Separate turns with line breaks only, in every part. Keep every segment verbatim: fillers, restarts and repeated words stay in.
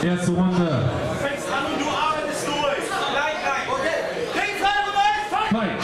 Erste Runde.
Fängst an und du arbeitest durch. Gleich rein. Okay. Links rein und rein.
Fight.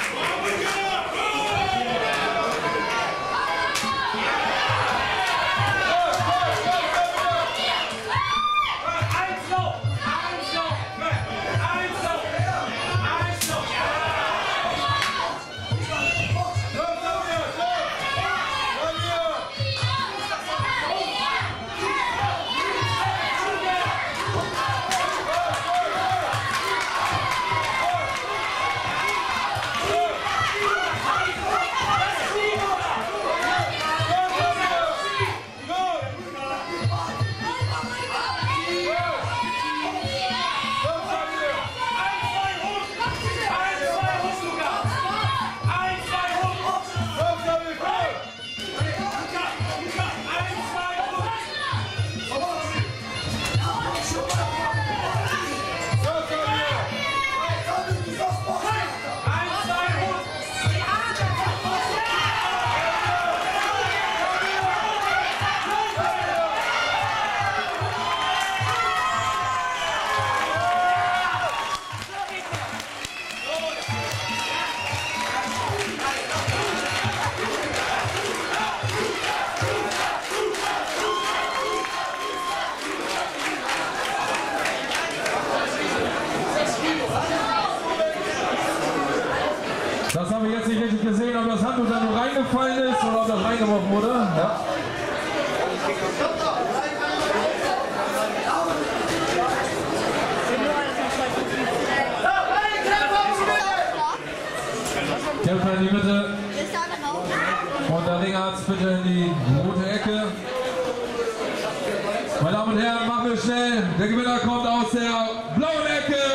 Das haben wir jetzt nicht richtig gesehen, ob das Handtuch da nur reingefallen ist oder ob das reingeworfen wurde. Ja. Kämpfer in die Mitte. Und der Ringarzt bitte in die rote Ecke. Meine Damen und Herren, machen wir schnell. Der Gewinner kommt aus der blauen Ecke.